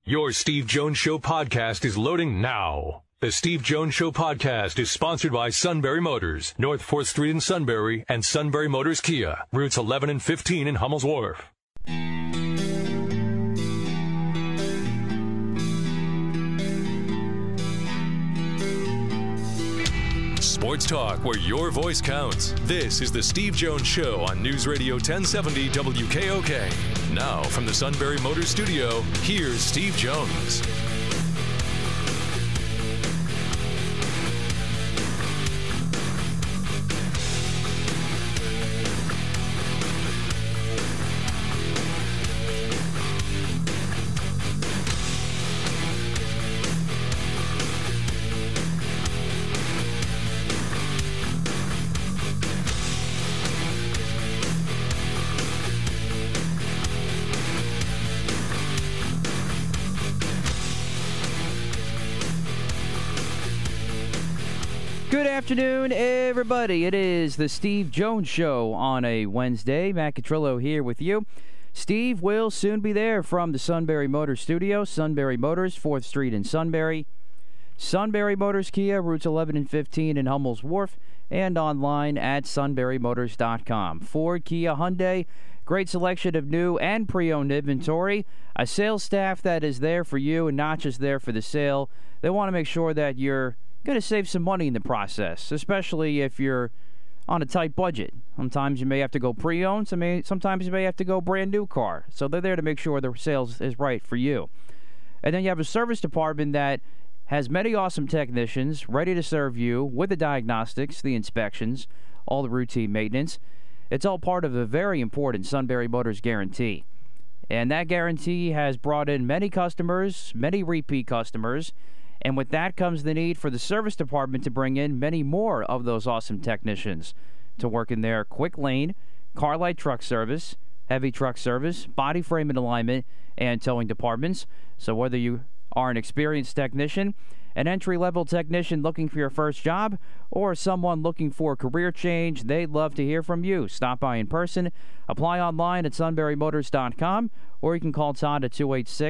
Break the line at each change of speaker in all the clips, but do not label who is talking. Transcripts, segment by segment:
Your Steve Jones Show podcast is loading now. The Steve Jones Show podcast is sponsored by Sunbury Motors, North 4th Street in Sunbury, and Sunbury Motors Kia, routes 11 and 15 in Hummel's Wharf. Sports talk where your voice counts. This is the Steve Jones Show on News Radio 1070 WKOK. Now from the Sunbury Motors Studio, here's Steve Jones.
Good afternoon, everybody. It is the Steve Jones Show on a Wednesday. Matt Catrillo here with you. Steve will soon be there from the Sunbury Motors Studio. Sunbury Motors, 4th Street in Sunbury. Sunbury Motors Kia, routes 11 and 15 in Hummel's Wharf, and online at sunburymotors.com. Ford, Kia, Hyundai, great selection of new and pre-owned inventory. A sales staff that is there for you and not just there for the sale. They want to make sure that you're going to save some money in the process, especially if you're on a tight budget. Sometimes you may have to go pre-owned, sometimes you may have to go brand new car. So they're there to make sure the sales is right for you. And then you have a service department that has many awesome technicians ready to serve you with the diagnostics, the inspections, all the routine maintenance. It's all part of a very important Sunbury Motors guarantee. And that guarantee has brought in many customers, many repeat customers. And with that comes the need for the service department to bring in many more of those awesome technicians to work in their quick lane, car light truck service, heavy truck service, body frame and alignment, and towing departments. So whether you are an experienced technician, an entry-level technician looking for your first job, or someone looking for a career change, they'd love to hear from you. Stop by in person, apply online at sunburymotors.com, or you can call Todd at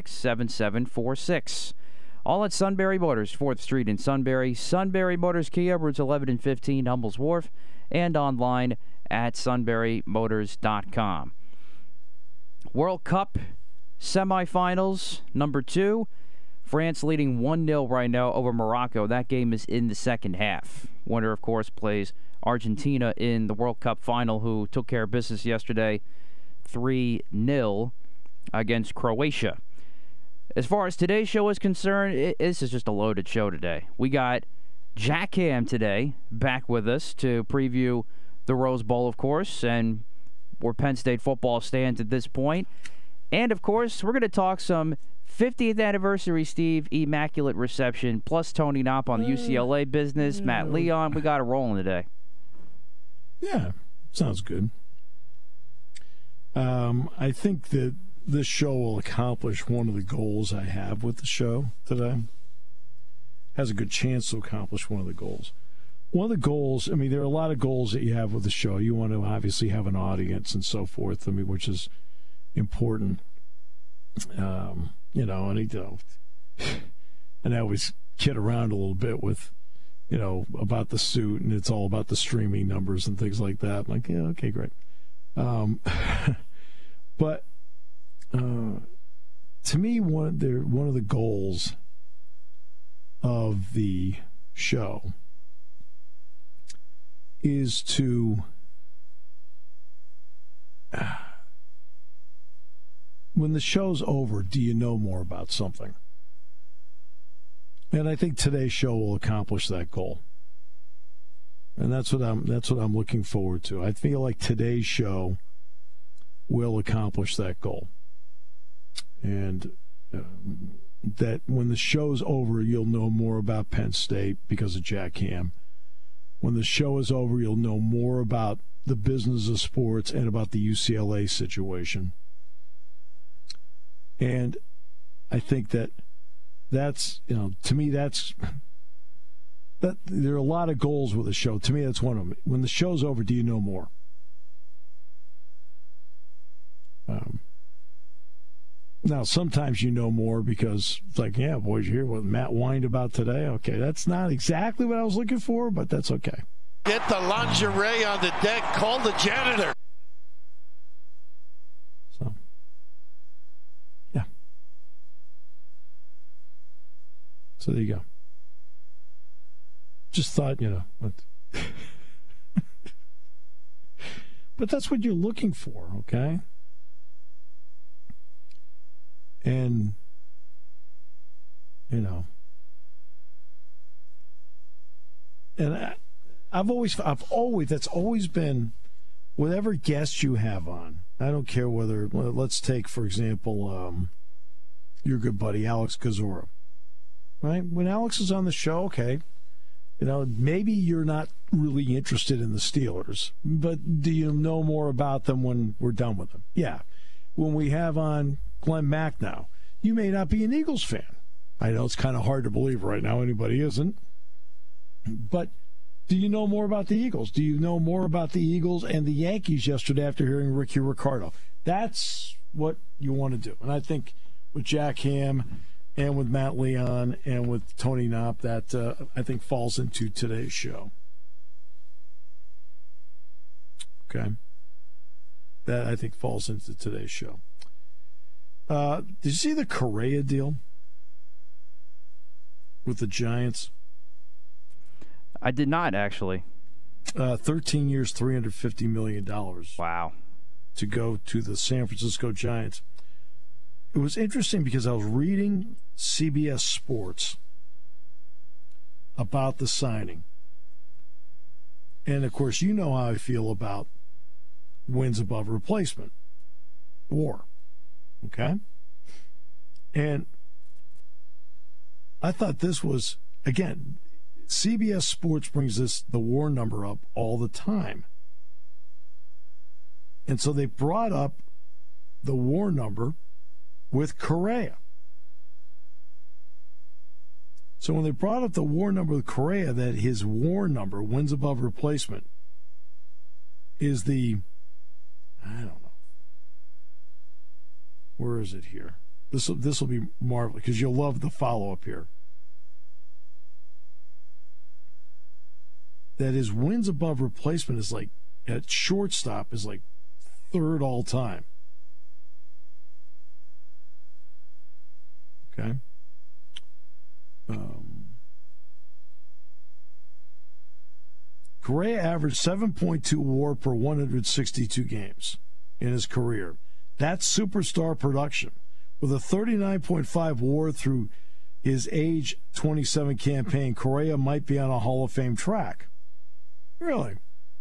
286-7746. All at Sunbury Motors, 4th Street in Sunbury. Sunbury Motors Kia, routes 11 and 15, Hummel's Wharf, and online at sunburymotors.com. World Cup semifinals, number 2. France leading 1-0 right now over Morocco. That game is in the second half. Winner, of course, plays Argentina in the World Cup final, who took care of business yesterday 3-0 against Croatia. As far as today's show is concerned, this is just a loaded show today. We got Jack Ham today back with us to preview the Rose Bowl, of course, and where Penn State football stands at this point. And, of course, we're going to talk some 50th anniversary, Steve, Immaculate Reception, plus Tony Knopp on the UCLA business, Matt Leon. We got it rolling today.
Yeah, sounds good. I think that this show will accomplish one of the goals I have with the show today. Has a good chance to accomplish one of the goals. One of the goals, I mean, there are a lot of goals that you have with the show. You want to obviously have an audience and so forth, I mean, which is important. And I always kid around a little bit with, about the suit, and it's all about the streaming numbers and things like that. I'm like, yeah, okay, great. But to me, one of the goals of the show is to when the show's over, do you know more about something? And I think today's show will accomplish that goal. And that's what I'm looking forward to. I feel like today's show will accomplish that goal. And that when the show's over, you'll know more about Penn State because of Jack Ham. When the show is over, you'll know more about the business of sports and about the UCLA situation. And I think that's to me, that there are a lot of goals with the show. To me, that's one of them. When the show's over, do you know more? Now, sometimes you know more because it's like, yeah, boys, you hear what Matt whined about today? Okay, that's not exactly what I was looking for, but that's okay.
Get the lingerie on the deck. Call the janitor.
So, yeah. So there you go. Just thought, but that's what you're looking for, okay? And, and that's always been, whatever guest you have on, I don't care whether, let's take, for example, your good buddy, Alex Kozora, right? When Alex is on the show, okay, maybe you're not really interested in the Steelers, but do you know more about them when we're done with them? Yeah. When we have on Glenn Mack now, you may not be an Eagles fan. I know it's kind of hard to believe right now anybody isn't. But do you know more about the Eagles? Do you know more about the Eagles and the Yankees yesterday after hearing Ricky Ricardo? That's what you want to do. And I think with Jack Ham and with Matt Leon and with Tony Knopp, that I think falls into today's show. Okay? That I think falls into today's show. Did you see the Correa deal with the Giants?
I did not, actually.
13 years, $350 million.
Wow.
To go to the San Francisco Giants. It was interesting because I was reading CBS Sports about the signing. And, of course, you know how I feel about wins above replacement. WAR. Okay? And I thought this was, again, CBS Sports brings the WAR number up all the time. And so they brought up the WAR number with Correa. So when they brought up the WAR number with Correa, that his WAR number, wins above replacement, is the, I don't know. Where is it here? This will be marvelous because you'll love the follow-up here. That his wins above replacement is like, at shortstop, is like third all time. Okay? Correa averaged 7.2 WAR per 162 games in his career. That's superstar production. With a 39.5 WAR through his age 27 campaign, Correa might be on a Hall of Fame track. Really?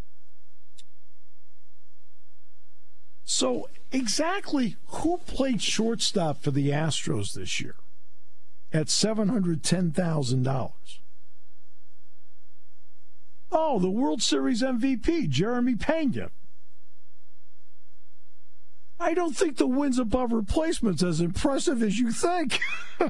So, exactly who played shortstop for the Astros this year at $710,000? Oh, the World Series MVP, Jeremy Pena. I don't think the wins above replacement's as impressive as you think.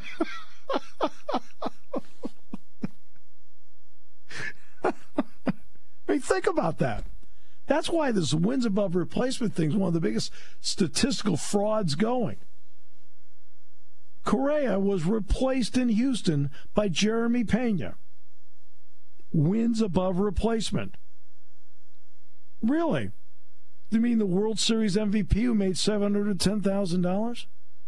I mean, think about that. That's why this wins above replacement thing is one of the biggest statistical frauds going. Correa was replaced in Houston by Jeremy Pena. Wins above replacement. Really? You mean the World Series MVP who made $710,000?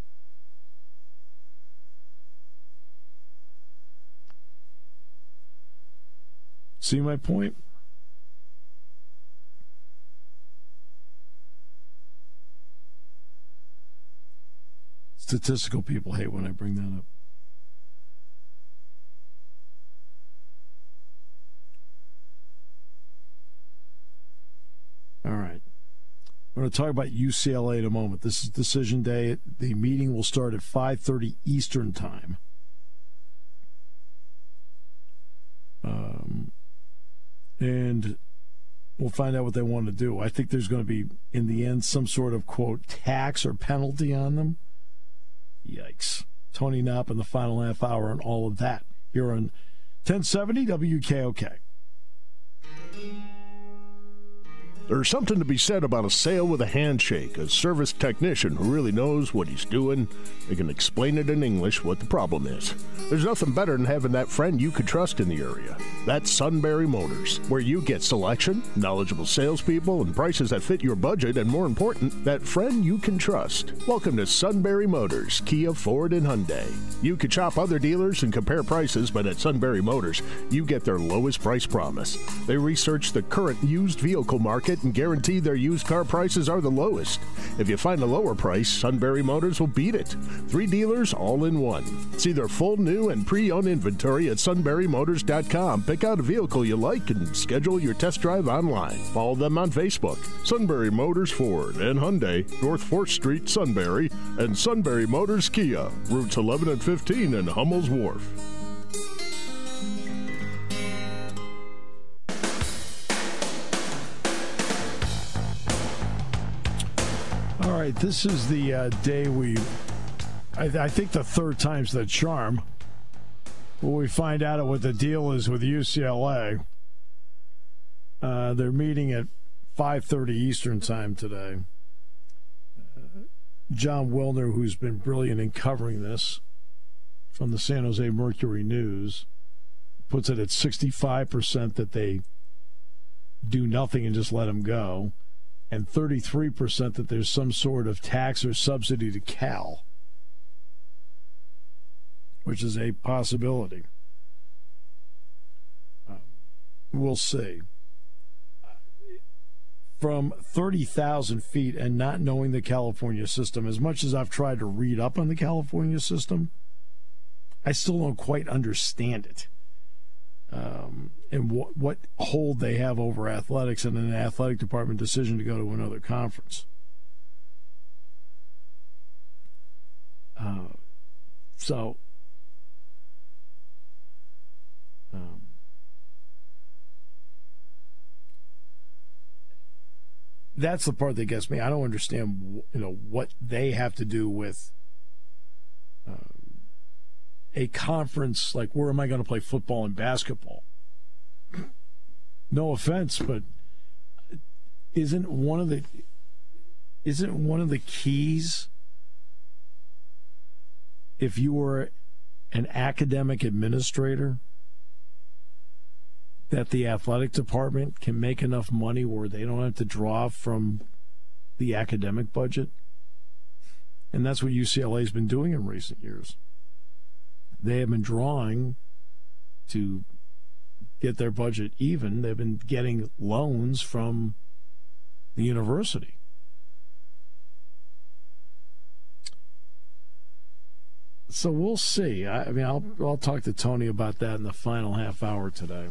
See my point? Statistical people hate when I bring that up. All right. I'm going to talk about UCLA in a moment. This is decision day. The meeting will start at 5:30 Eastern Time. And we'll find out what they want to do. I think there's going to be, in the end, some sort of, quote, tax or penalty on them. Yikes. Tony Knopp in the final half hour and all of that here on 1070 WKOK.
There's something to be said about a sale with a handshake, a service technician who really knows what he's doing. They can explain it in English what the problem is. There's nothing better than having that friend you could trust in the area. That's Sunbury Motors, where you get selection, knowledgeable salespeople, and prices that fit your budget, and more important, that friend you can trust. Welcome to Sunbury Motors, Kia, Ford, and Hyundai. You could shop other dealers and compare prices, but at Sunbury Motors, you get their lowest price promise. They research the current used vehicle market and guarantee their used car prices are the lowest. If you find a lower price, Sunbury Motors will beat it. 3 dealers all in one. See their full new and pre-owned inventory at sunburymotors.com. Pick out a vehicle you like and schedule your test drive online. Follow them on Facebook. Sunbury Motors Ford and Hyundai, North 4th Street, Sunbury, and Sunbury Motors Kia, routes 11 and 15 in Hummel's Wharf.
All right, this is the day I think the third time's the charm, where we find out what the deal is with UCLA. They're meeting at 5:30 Eastern time today. John Wilner, who's been brilliant in covering this from the San Jose Mercury News, puts it at 65% that they do nothing and just let him go, and 33% that there's some sort of tax or subsidy to Cal, which is a possibility. We'll see. From 30,000 feet and not knowing the California system, as much as I've tried to read up on the California system, I still don't quite understand it. And what hold they have over athletics and an athletic department decision to go to another conference. That's the part that gets me. I don't understand, what they have to do with a conference. Like, where am I going to play football and basketball? No offense, but isn't one of the keys, if you were an academic administrator, that the athletic department can make enough money where they don't have to draw from the academic budget? And that's what UCLA's been doing in recent years. They have been drawing to get their budget even. They've been getting loans from the university. So we'll see. I'll talk to Tony about that in the final half hour today.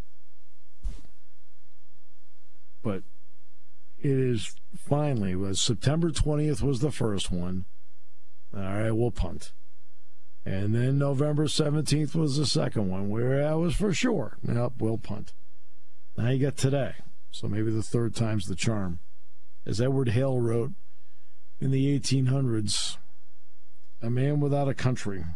But it is finally, September 20th was the first one. All right, we'll punt. And then November 17th was the second one, where I was for sure. Nope, we'll punt. Now you got today. So maybe the third time's the charm. As Edward Hale wrote in the 1800s, a man without a country.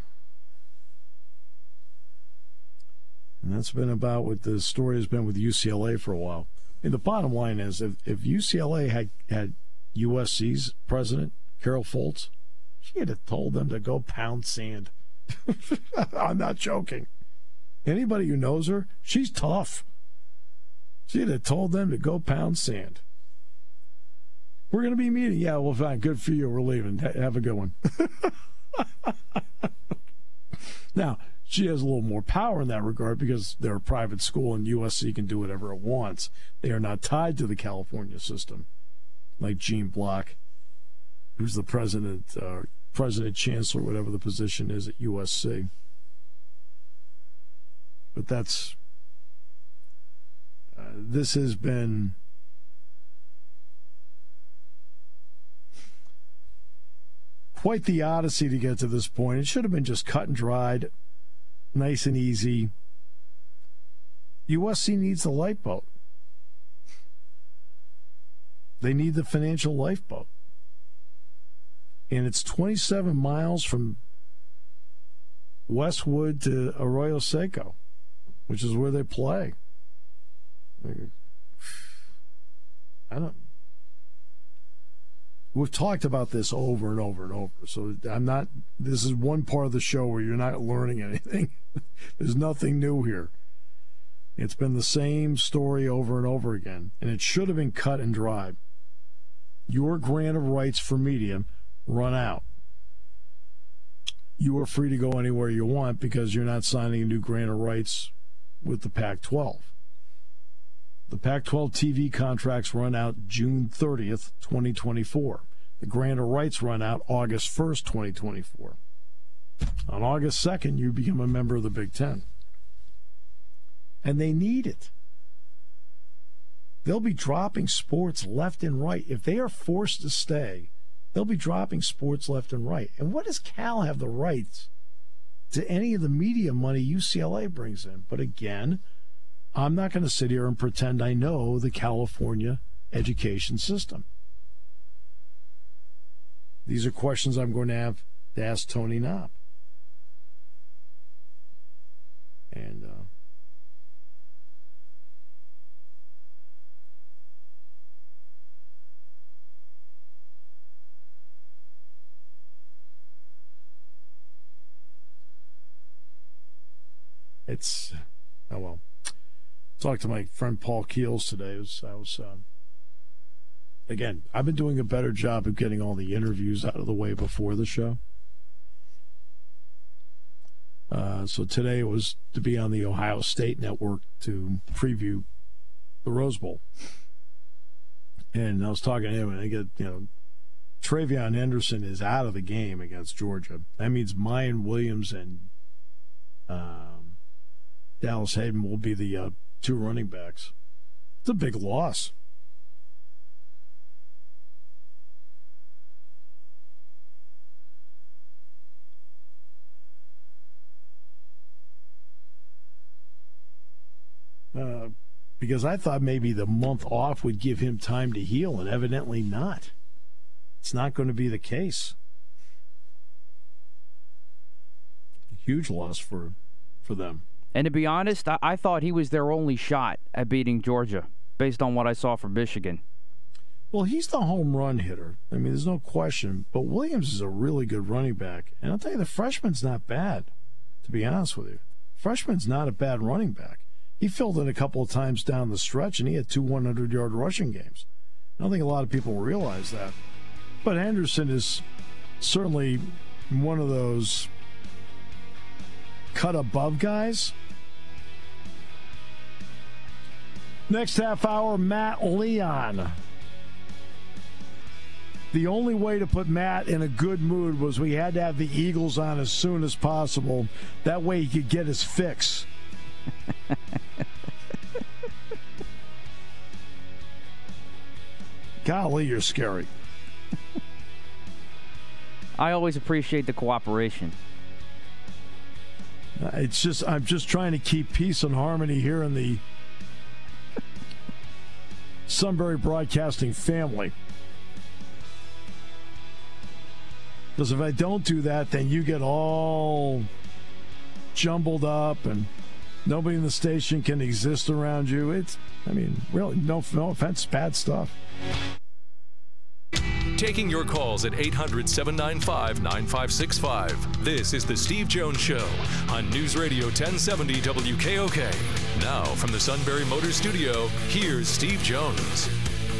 And that's been about what the story has been with UCLA for a while. And the bottom line is, if UCLA had USC's president, Carol Fultz, she had told them to go pound sand. I'm not joking. Anybody who knows her, she's tough. She'd have told them to go pound sand. We're going to be meeting. Yeah, well, fine. Good for you. We're leaving. Have a good one. Now, she has a little more power in that regard because they're a private school and USC can do whatever it wants. They are not tied to the California system, like Gene Block, who's the president, chancellor, whatever the position is at USC. But that's this has been quite the odyssey to get to this point. It should have been just cut and dried, nice and easy. USC needs the lifeboat. They need the financial lifeboat. And it's 27 miles from Westwood to Arroyo Seco, which is where they play. We've talked about this over and over and over. So this is one part of the show where you're not learning anything. There's nothing new here. It's been the same story over and over again, and it should have been cut and dried. Your grant of rights for media run out. You are free to go anywhere you want because you're not signing a new grant of rights with the Pac-12. The Pac-12 TV contracts run out June 30th, 2024. The grant of rights run out August 1st, 2024. On August 2nd, you become a member of the Big Ten. And they need it. They'll be dropping sports left and right. If they are forced to stay, they'll be dropping sports left and right. And what does Cal have the rights to any of the media money UCLA brings in? But again, I'm not going to sit here and pretend I know the California education system. These are questions I'm going to have to ask Tony Knopp. And it's, oh well. Talked to my friend Paul Keels today. Again, I've been doing a better job of getting all the interviews out of the way before the show. So today it was to be on the Ohio State Network to preview the Rose Bowl. And I was talking to him, and I get, Travion Henderson is out of the game against Georgia. That means Mayan Williams and Dallas Hayden will be the two running backs. It's a big loss. Because I thought maybe the month off would give him time to heal, and evidently not. It's not going to be the case. Huge loss for them.
And to be honest, I thought he was their only shot at beating Georgia, based on what I saw from Michigan.
Well, he's the home run hitter. I mean, there's no question. But Williams is a really good running back. And I'll tell you, the freshman's not bad, to be honest with you. Freshman's not a bad running back. He filled in a couple of times down the stretch, and he had 2 100-yard rushing games. I don't think a lot of people realize that. But Henderson is certainly one of those cut above guys. Next half hour, Matt Leon. The only way to put Matt in a good mood was we had to have the Eagles on as soon as possible. That way he could get his fix. Golly, you're scary.
I always appreciate the cooperation.
I'm just trying to keep peace and harmony here in the Sunbury Broadcasting family. Because if I don't do that, then you get all jumbled up and nobody in the station can exist around you. Really, no offense, bad stuff.
Taking your calls at 800-795-9565. This is The Steve Jones Show on News Radio 1070 WKOK. Now, from the Sunbury Motors Studio, here's Steve Jones.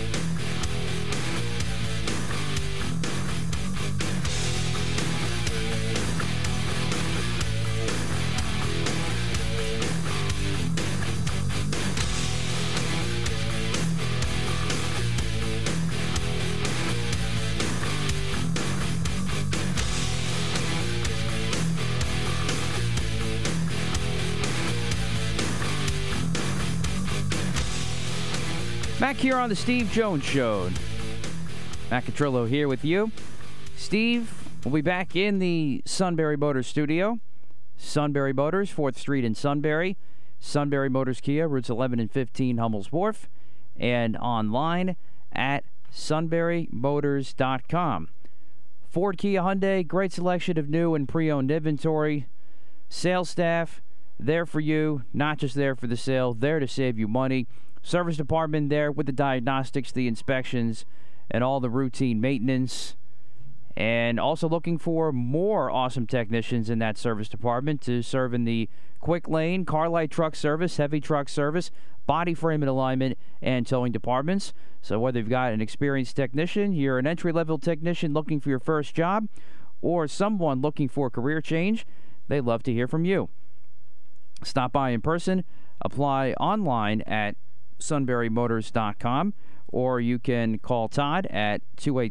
Back here on the Steve Jones Show. Matt Catrillo here with you. Steve will be back in the Sunbury Motors studio. Sunbury Motors, 4th Street in Sunbury. Sunbury Motors Kia, routes 11 and 15, Hummel's Wharf. And online at sunburymotors.com. Ford, Kia, Hyundai, great selection of new and pre-owned inventory. Sales staff, there for you, not just there for the sale, there to save you money. service department there with the diagnostics, the inspections, and all the routine maintenance. And also looking for more awesome technicians in that service department to serve in the quick lane, car light truck service, heavy truck service, body frame and alignment, and towing departments. So whether you've got an experienced technician, you're an entry-level technician looking for your first job, or someone looking for a career change, they'd love to hear from you. Stop by in person, apply online at sunburymotors.com, or you can call Todd at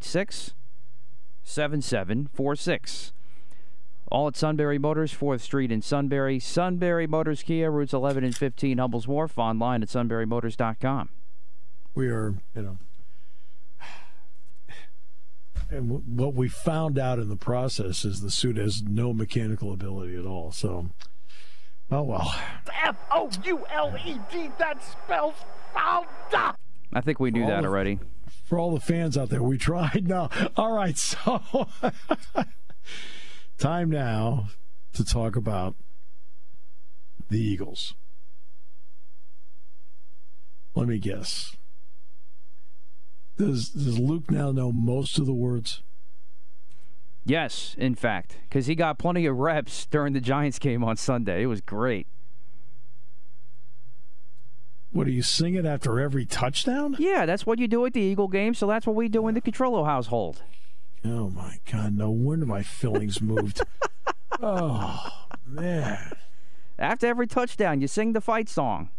286-7746. All at Sunbury Motors, 4th Street in Sunbury. Sunbury Motors Kia, routes 11 and 15, Humbles Wharf, online at sunburymotors.com.
We are, and what we found out in the process is the suit has no mechanical ability at all. So, oh well.
Fouled, that spells fouled.
I think we knew that already.
For all the fans out there, we tried. No. All right, so time now to talk about the Eagles. Let me guess. Does Luke now know most of the words?
Yes, in fact, because he got plenty of reps during the Giants game on Sunday. It was great.
What, do you sing it after every touchdown?
Yeah, that's what you do at the Eagle game, so that's what we do in the Controllo household.
Oh, my God. No wonder my feelings moved. Oh, man.
After every touchdown, you sing the fight song.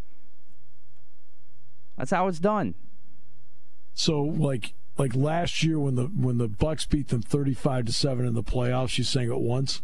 That's how it's done.
So, like last year when the Bucks beat them 35-7 in the playoffs, you sang it once?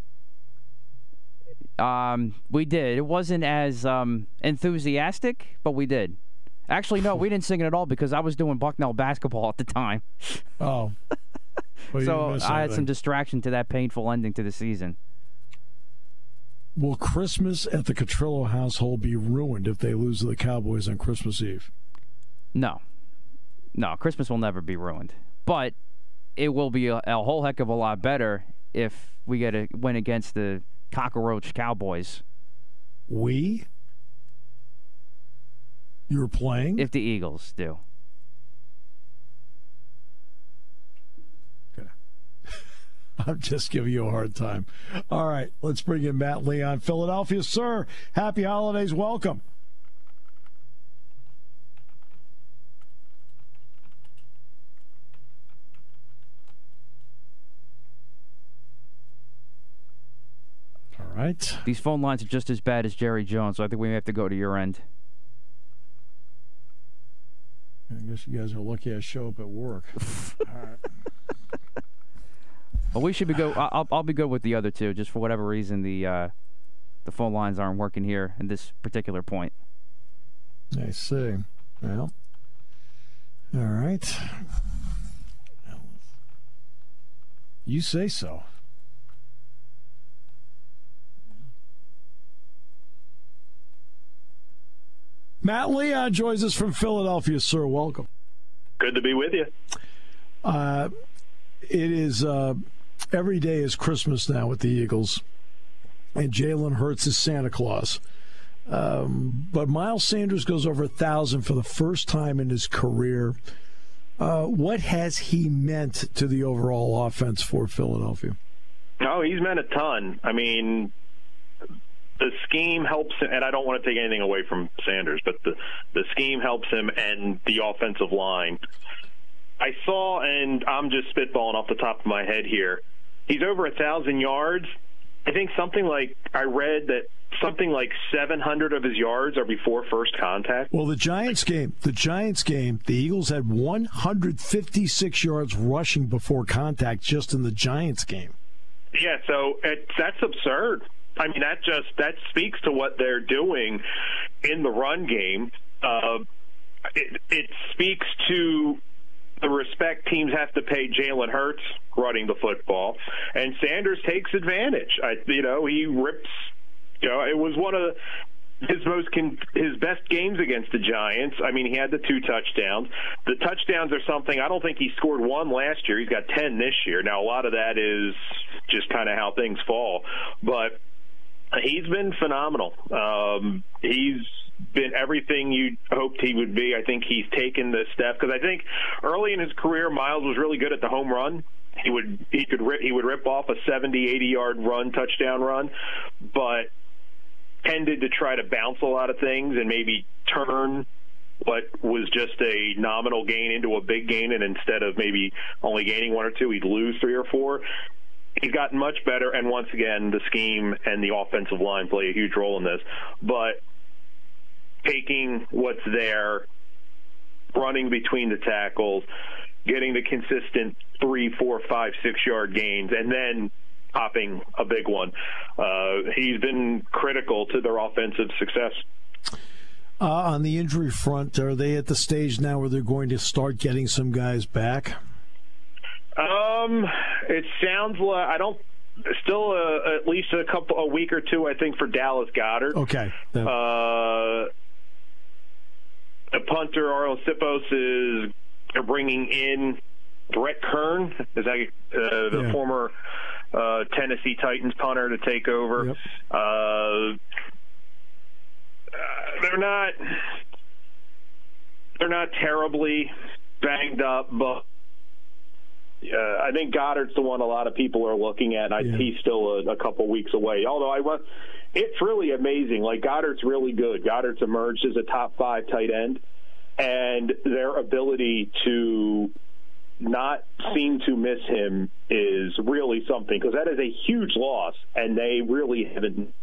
We did. It wasn't as enthusiastic, but we did. Actually, no, we didn't sing it at all because I was doing Bucknell basketball at the time.
Oh. Well,
so I had some distraction to that painful ending to the season.
Will Christmas at the Catrillo household be ruined if they lose to the Cowboys on Christmas Eve?
No, Christmas will never be ruined. But it will be a whole heck of a lot better if we get a win against the cockroach Cowboys.
You're playing?
If the Eagles do.
Okay. I'm just giving you a hard time. All right, let's bring in Matt Leon, Philadelphia. Sir, happy holidays. Welcome. Right.
These phone lines are just as bad as Jerry Jones, so I think we may have to go to your end.
I guess you guys are lucky I show up at work. All right.
Well, we should be good. I'll be good with the other two, just for whatever reason the phone lines aren't working here at this particular point.
I see. Well, all right. You say so. Matt Leon joins us from Philadelphia, sir. Welcome.
Good to be with you.
It is every day is Christmas now with the Eagles, and Jalen Hurts is Santa Claus. But Miles Sanders goes over 1,000 for the first time in his career. What has he meant to the overall offense for Philadelphia?
Oh, he's meant a ton. I mean, the scheme helps him, and I don't want to take anything away from Sanders, but the scheme helps him and the offensive line. I saw, and I'm just spitballing off the top of my head here, he's over 1,000 yards. I think I read that something like 700 of his yards are before first contact.
Well, the Giants game, the Eagles had 156 yards rushing before contact just in the Giants game.
Yeah, so that's absurd. I mean, that speaks to what they're doing in the run game. It speaks to the respect teams have to pay Jalen Hurts running the football, and Sanders takes advantage. He rips. It was one of his best games against the Giants. I mean, he had the 2 touchdowns. The touchdowns are something, I don't think he scored 1 last year. He's got 10 this year. Now, a lot of that is just kind of how things fall. But he's been phenomenal. He's been everything you hoped he would be. I think he's taken this step because I think early in his career, Miles was really good at the home run. He would rip off a 70, 80-yard touchdown run, but tended to try to bounce a lot of things and maybe turn what was just a nominal gain into a big gain, and instead of maybe only gaining 1 or 2, he'd lose 3 or 4. He's gotten much better, and once again, the scheme and the offensive line play a huge role in this. But taking what's there, running between the tackles, getting the consistent 3, 4, 5, 6-yard gains, and then popping a big one. He's been critical to their offensive success.
On the injury front, are they at the stage now where they're going to start getting some guys back?
It sounds like at least a week or two, I think, for Dallas Goedert.
Okay.
The punter Arlo Sipos is bringing in Brett Kern, is that the former Tennessee Titans punter, to take over.
Yep.
They're not terribly banged up, but I think Goddard's the one a lot of people are looking at. He's still a couple weeks away. Although it's really amazing. Like, Goddard's really good. Goddard's emerged as a top 5 tight end, and their ability to not seem to miss him is really something, because that is a huge loss, and they really haven't.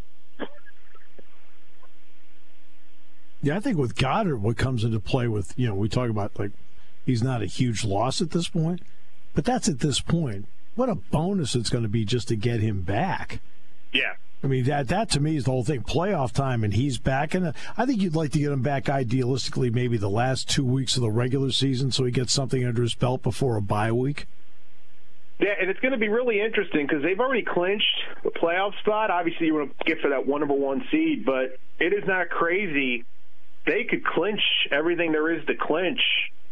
Yeah, I think with Goddard, what comes into play with, we talk about, like, he's not a huge loss at this point, but that's at this point. What a bonus it's going to be just to get him back.
Yeah.
I mean, that to me is the whole thing. Playoff time, and he's back. And I think you'd like to get him back idealistically maybe the last 2 weeks of the regular season so he gets something under his belt before a bye week.
Yeah, and it's going to be really interesting because they've already clinched the playoff spot. Obviously, you want to get for that number 1 seed, but it is not crazy. They could clinch everything there is to clinch,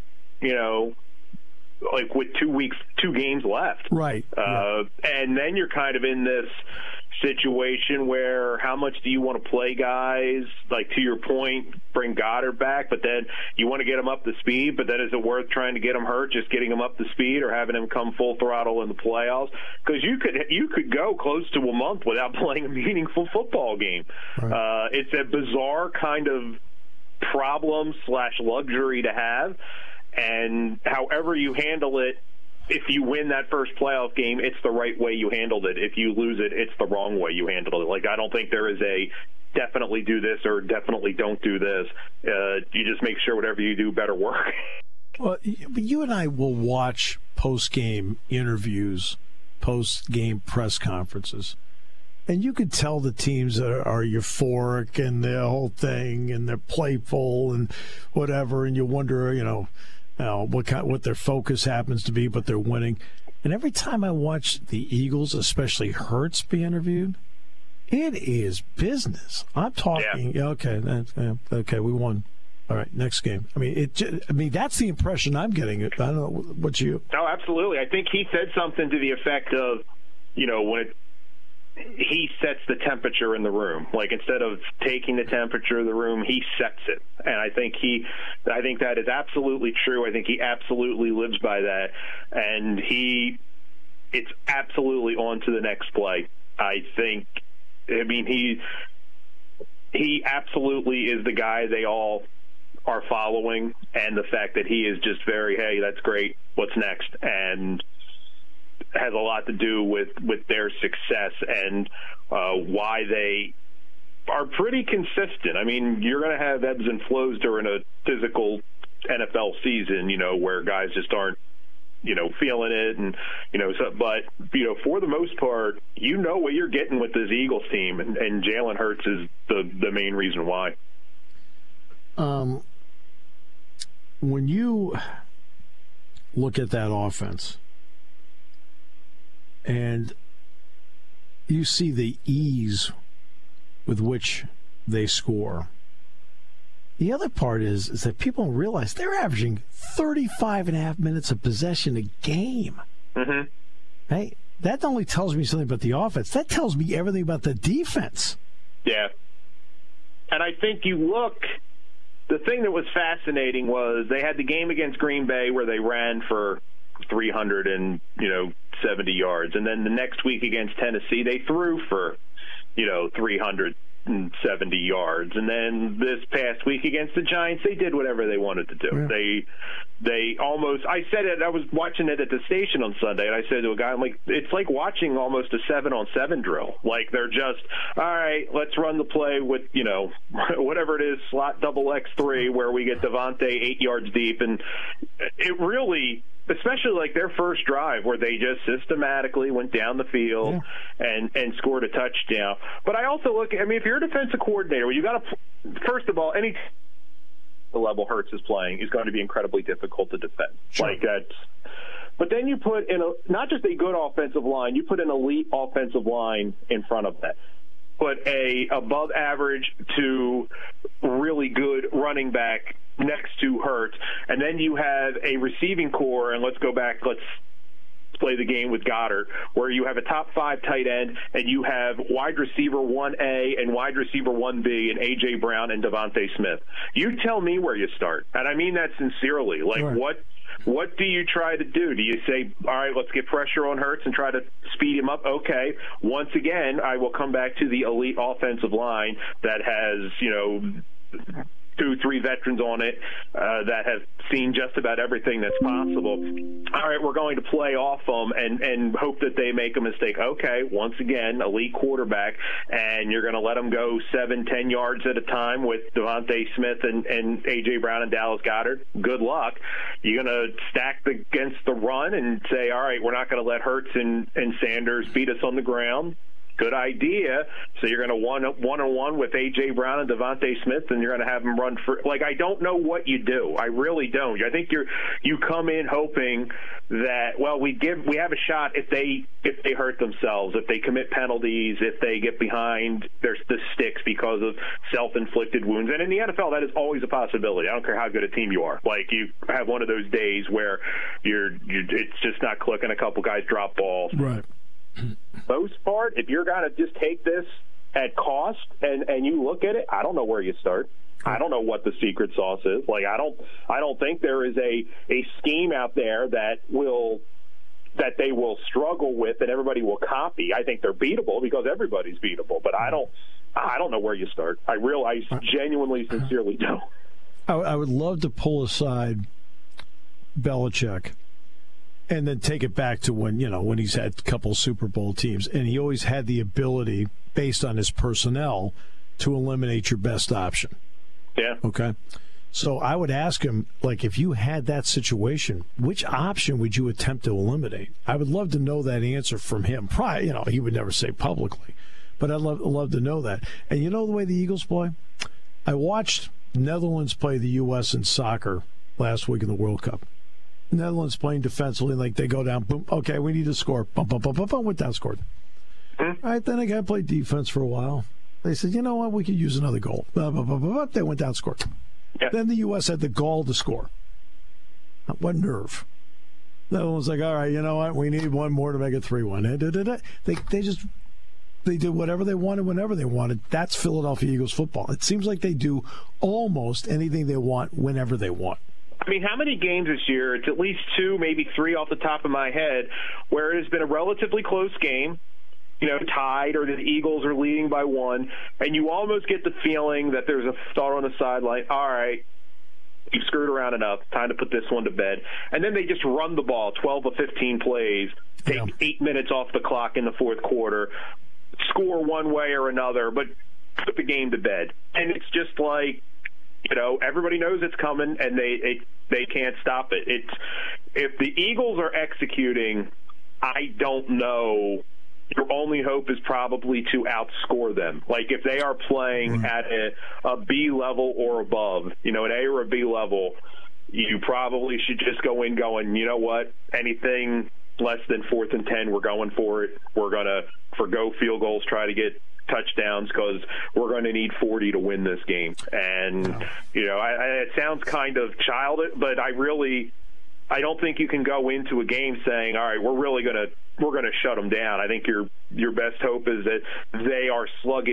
like with 2 games left.
Right.
And then you're kind of in this situation where how much do you want to play guys, like, to your point, bring Goddard back, but then you want to get him up to speed, but then is it worth trying to get him hurt, just getting him up to speed, or having him come full throttle in the playoffs? Because you could go close to a month without playing a meaningful football game. Right. It's a bizarre kind of problem/luxury to have, and however you handle it, if you win that first playoff game, it's the right way you handled it. If you lose it, it's the wrong way you handled it. Like, I don't think there is a definitely do this or definitely don't do this. You just make sure whatever you do better work.
Well, you and I will watch post-game interviews, post-game press conferences, and you could tell the teams are euphoric and the whole thing, and they're playful and whatever, and you wonder, what their focus happens to be, but they're winning. And every time I watch the Eagles, especially Hurts, be interviewed, it is business. I'm talking. Yeah. Okay, we won. All right, next game. I mean, that's the impression I'm getting. I don't know what you.
No, absolutely. I think he said something to the effect of, when he sets the temperature in the room. Like, instead of taking the temperature of the room, he sets it. And I think that is absolutely true. I think he absolutely lives by that. And it's absolutely on to the next play. He absolutely is the guy they all are following. And the fact that he is just hey, that's great. What's next? And has a lot to do with their success and why they are pretty consistent. I mean, you're going to have ebbs and flows during a physical NFL season, where guys just aren't, feeling it, and but for the most part, what you're getting with this Eagles team, and Jalen Hurts is the main reason why.
When you look at that offense, and you see the ease with which they score. The other part is that people don't realize they're averaging 35.5 minutes of possession a game.
Mm-hmm.
Hey, that only tells me something about the offense. That tells me everything about the defense.
Yeah. And I think you look, the thing that was fascinating was they had the game against Green Bay where they ran for 370 yards. And then the next week against Tennessee, they threw for, 370 yards. And then this past week against the Giants, they did whatever they wanted to do.
Yeah.
They almost, I said it, I was watching it at the station on Sunday, and I said to a guy, I'm like, it's like watching almost a 7-on-7 drill. Like, they're just, all right, let's run the play with, whatever it is, slot double X3, where we get Devontae 8 yards deep. And it really, especially like their first drive where they just systematically went down the field and scored a touchdown. But I also look, if you're a defensive coordinator, you got to, first of all, any the level Hurts is playing is going to be incredibly difficult to defend.
Sure.
But then you put in not just a good offensive line, you put an elite offensive line in front of that. Put a above average to really good running back next to Hurts, and then you have a receiving core, and let's play the game with Goddard, where you have a top 5 tight end, and you have wide receiver 1A and wide receiver 1B and A.J. Brown and Devontae Smith. You tell me where you start. And I mean that sincerely. Like,
sure.
What do you try to do? Do you say, all right, let's get pressure on Hurts and try to speed him up? Okay. Once again, I will come back to the elite offensive line that has, 2-3 veterans on it that have seen just about everything that's possible. All right, we're going to play off them and hope that they make a mistake. Okay, once again, elite quarterback, and you're going to let them go 7-10 yards at a time with Devontae Smith and A.J. Brown and Dallas Goedert. Good luck. You're going to stack against the run and say, all right, we're not going to let Hurts and Sanders beat us on the ground. Good idea. So you're going to one-on-one with A.J. Brown and Devontae Smith, and you're going to have them run for. Like, I don't know what you do. I really don't. I think you come in hoping that, well, we have a shot if they hurt themselves, if they commit penalties, if they get behind the sticks because of self-inflicted wounds. And in the NFL, that is always a possibility. I don't care how good a team you are. Like, you have one of those days where it's just not clicking. A couple guys drop balls.
Right.
Most part, if you're going to just take this at cost and you look at it, I don't know where you start. I don't know what the secret sauce is. Like, I don't think there is a scheme out there that they will struggle with and everybody will copy. I think they're beatable because everybody's beatable, but I don't know where you start. I genuinely, sincerely don't.
I would love to pull aside Belichick and then take it back to when he's had a couple Super Bowl teams, and he always had the ability, based on his personnel, to eliminate your best option.
Yeah.
Okay. So I would ask him, like, if you had that situation, which option would you attempt to eliminate? I would love to know that answer from him. Probably, he would never say publicly, but I'd love to know that. And you know the way the Eagles play? I watched Netherlands play the U.S. in soccer last week in the World Cup. Netherlands playing defensively, like they go down, boom, okay, we need to score, bum, bum, bum, bum, bum, went down, scored. All right, then I got to play defense for a while. They said, you know what, we could use another goal. Bum, bum, bum, bum, bum. They went down, scored. Yeah. Then the U.S. had the gall to score. What nerve. The Netherlands like, all right, you know what, we need one more to make it 3-1. They did whatever they wanted whenever they wanted. That's Philadelphia Eagles football. It seems like they do almost anything they want whenever they want.
I mean, how many games this year? It's at least 2, maybe 3 off the top of my head, where it has been a relatively close game, tied, or the Eagles are leading by 1, and you almost get the feeling that there's a thought on the sideline, all right, you've screwed around enough, time to put this one to bed. And then they just run the ball 12 of 15 plays, take 8 minutes off the clock in the fourth quarter, score one way or another, but put the game to bed. And it's just like, everybody knows it's coming, and they can't stop it. If the Eagles are executing, I don't know. Your only hope is probably to outscore them. Like, if they are playing at a B level or above, an A or a B level, you probably should just go in going, you know what, anything less than 4th and 10, we're going for it. We're going to forgo field goals, try to get touchdowns, because we're going to need 40 to win this game. And it sounds kind of childish, but I don't think you can go into a game saying, all right, we're going to shut them down. I think your best hope is that they are sluggish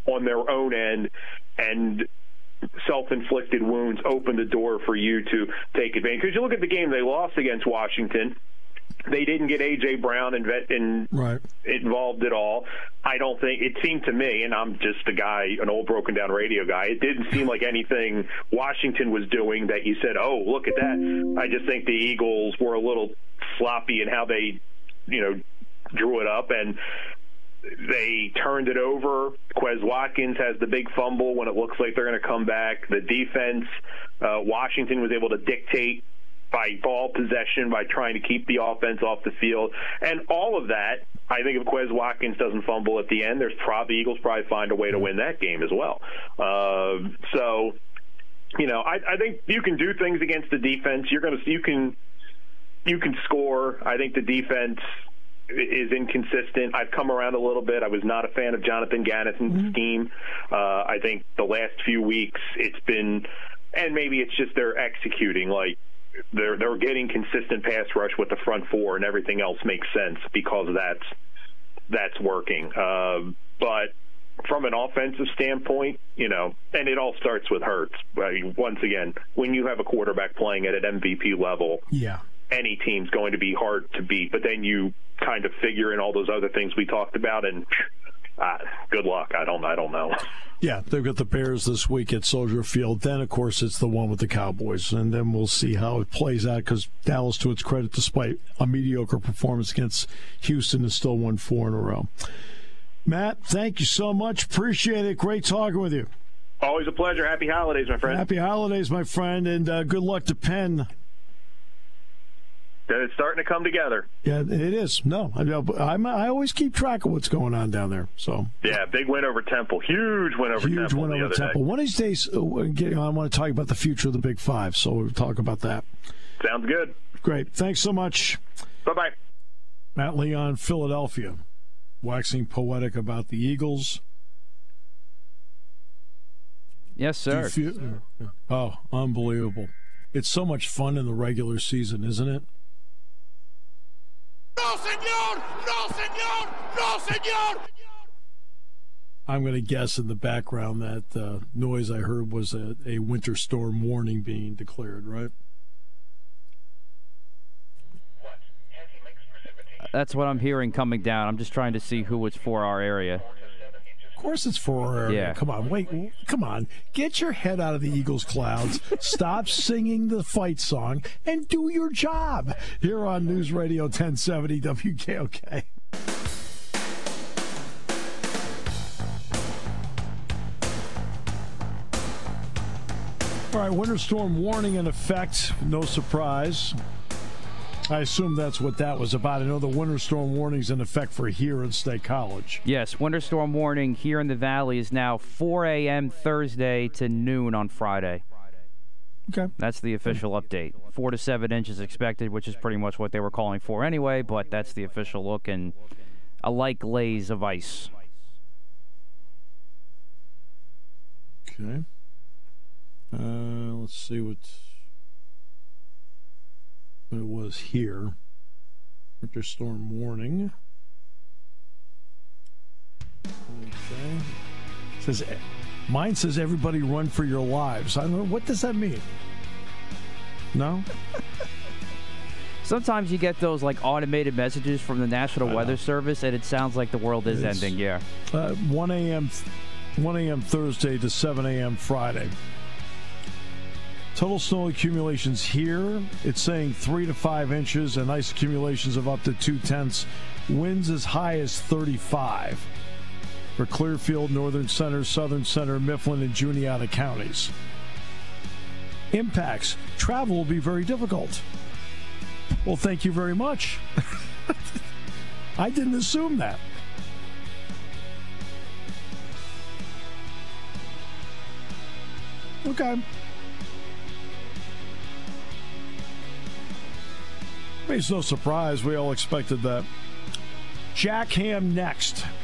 on their own end, and self-inflicted wounds open the door for you to take advantage. Because you look at the game they lost against Washington, they didn't get A.J. Brown involved at all. I don't think, it seemed to me, and I'm just a guy, an old broken down radio guy, it didn't seem like anything Washington was doing that you said, oh, look at that. I just think the Eagles were a little sloppy in how they, drew it up, and they turned it over. Quez Watkins has the big fumble when it looks like they're going to come back. The defense, Washington was able to dictate by ball possession, by trying to keep the offense off the field. And all of that, I think if Quez Watkins doesn't fumble at the end, the Eagles probably find a way to win that game as well. I think you can do things against the defense. You can score. I think the defense is inconsistent. I've come around a little bit. I was not a fan of Jonathan Gannison's scheme. I think the last few weeks it's been, and maybe it's just they're executing, like they're getting consistent pass rush with the front four, and everything else makes sense because that's working. But from an offensive standpoint, and it all starts with Hurts. I mean, once again, when you have a quarterback playing at an MVP level, any team's going to be hard to beat. But then you kind of figure in all those other things we talked about, and good luck. I don't know.
Yeah, they've got the Bears this week at Soldier Field. Then, of course, it's the one with the Cowboys, and then we'll see how it plays out, because Dallas, to its credit, despite a mediocre performance against Houston, has still won 4 in a row. Matt, thank you so much. Appreciate it. Great talking with you.
Always a pleasure. Happy holidays, my friend.
Happy holidays, my friend, and good luck to Penn.
It's starting to come together.
Yeah, it is. No, I always keep track of what's going on down there. So
yeah, big win over Temple. Huge win over Temple. Huge win over Temple.
One of these days, I want to talk about the future of the Big Five, so we'll talk about that.
Sounds good.
Great. Thanks so much.
Bye-bye.
Matt Leon, Philadelphia, waxing poetic about the Eagles.
Yes, sir.
Oh, unbelievable. It's so much fun in the regular season, isn't it?
No, senor! No, senor! No, senor!
I'm going to guess in the background that noise I heard was a winter storm warning being declared, right?
That's what I'm hearing coming down. I'm just trying to see who it's for our area.
Of course it's for our area.
Yeah.
Come on. Get your head out of the Eagles clouds. Stop singing the fight song and do your job. Here on News Radio 1070 WKOK. All right, winter storm warning in effect. No surprise. I assume that's what that was about. I know the winter storm warning's in effect for here at State College.
Yes, winter storm warning here in the Valley is now 4 a.m. Thursday to noon on Friday.
Okay.
That's the official update. 4 to 7 inches expected, which is pretty much what they were calling for anyway, but that's the official look, and a light glaze of ice.
Okay. Let's see what it was here. Winter storm warning. Okay. Mine says everybody run for your lives. I don't know. What does that mean? No?
Sometimes you get those like automated messages from the National Weather Service, and it sounds like the world is ending. Yeah.
1 a.m. Thursday to 7 a.m. Friday. Total snow accumulations here, it's saying 3 to 5 inches and ice accumulations of up to 0.2. Winds as high as 35 for Clearfield, Northern Center, Southern Center, Mifflin, and Juniata counties. Impacts. Travel will be very difficult. Well, thank you very much. I didn't assume that. Okay. It's no surprise. We all expected that. Jack Ham next.